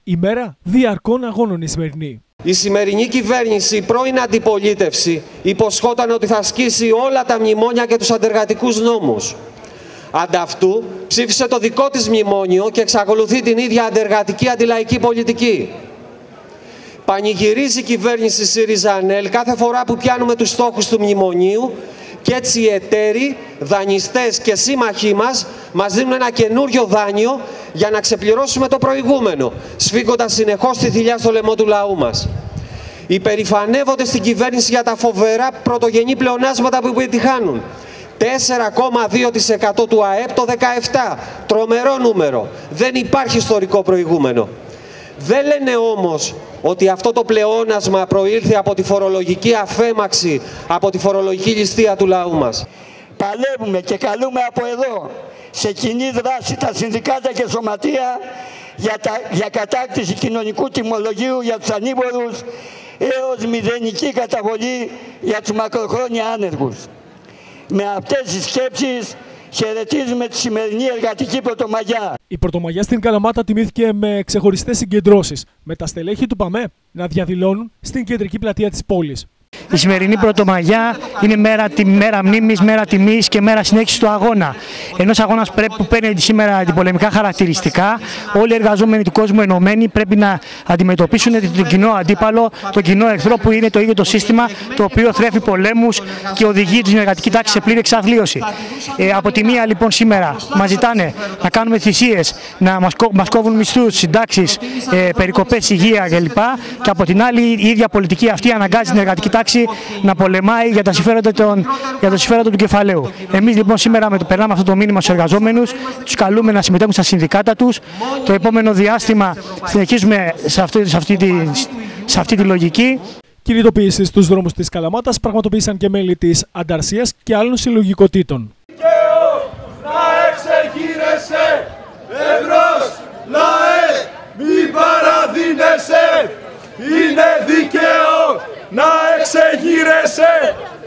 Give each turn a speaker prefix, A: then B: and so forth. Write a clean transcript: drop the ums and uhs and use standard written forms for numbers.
A: ημέρα διαρκών αγώνων η σημερινή.
B: Η σημερινή κυβέρνηση, η πρώην αντιπολίτευση, υποσχόταν ότι θα ασκήσει όλα τα μνημόνια και τους αντεργατικούς νόμους. Ανταυτού ψήφισε το δικό της μνημόνιο και εξακολουθεί την ίδια αντεργατική αντιλαϊκή πολιτική. Πανηγυρίζει η κυβέρνηση ΣΥΡΙΖΑ-ΑΝΕΛ κάθε φορά που πιάνουμε τους στόχους του μνημονίου και έτσι οι εταίροι, δανειστές και σύμμαχοί μας δίνουν ένα καινούριο δάνειο για να ξεπληρώσουμε το προηγούμενο, σφίγγοντας συνεχώς τη θηλιά στο λαιμό του λαού μας. Υπερηφανεύονται στην κυβέρνηση για τα φοβερά πρωτογενή πλεονάσματα που επιτυχάνουν. 4,2% του ΑΕΠ το 2017. Τρομερό νούμερο. Δεν υπάρχει ιστορικό προηγούμενο. Δεν λένε όμως ότι αυτό το πλεόνασμα προήλθε από τη φορολογική αφέμαξη, από τη φορολογική ληστεία του λαού μας.
C: Παλεύουμε και καλούμε από εδώ σε κοινή δράση τα συνδικάτα και σωματεία για κατάκτηση κοινωνικού τιμολογίου για τους ανήμπορους έως μηδενική καταβολή για τους μακροχρόνια άνεργους. Με αυτές τις σκέψεις χαιρετίζουμε τη σημερινή εργατική Πρωτομαγιά.
A: Η Πρωτομαγιά στην Καλαμάτα τιμήθηκε με ξεχωριστές συγκεντρώσεις, με τα στελέχη του ΠΑΜΕ να διαδηλώνουν στην κεντρική πλατεία της πόλης.
D: Η σημερινή Πρωτομαγιά είναι μέρα μνήμης, μέρα τιμής και μέρα συνέχισης του αγώνα. Ενός αγώνας που παίρνει σήμερα αντιπολεμικά χαρακτηριστικά, όλοι οι εργαζόμενοι του κόσμου ενωμένοι πρέπει να αντιμετωπίσουν τον κοινό αντίπαλο, τον κοινό εχθρό που είναι το ίδιο το σύστημα το οποίο θρέφει πολέμους και οδηγεί την εργατική τάξη σε πλήρη εξαθλίωση. Από τη μία λοιπόν σήμερα μας ζητάνε να κάνουμε θυσίες, να μας κόβουν μισθούς, συντάξεις, περικοπές υγεία κλπ. Και από την άλλη η ίδια πολιτική αυτή αναγκάζει την εργατική τάξη να πολεμάει για τα συμφέροντα του κεφαλαίου. Εμείς λοιπόν σήμερα περνάμε αυτό το μήνυμα στους εργαζόμενους, τους καλούμε να συμμετέχουν στα συνδικάτα τους. Το επόμενο διάστημα συνεχίζουμε σε αυτή τη λογική.
A: Κινητοποίηση στους δρόμους της Καλαμάτας πραγματοποίησαν και μέλη της Ανταρσίας και άλλων συλλογικοτήτων.
E: Δικαίω να εξεγείρεσαι, εμπρός λαέ, μη παραδίνεσαι, είναι δικαίω να εξεγείρεσαι.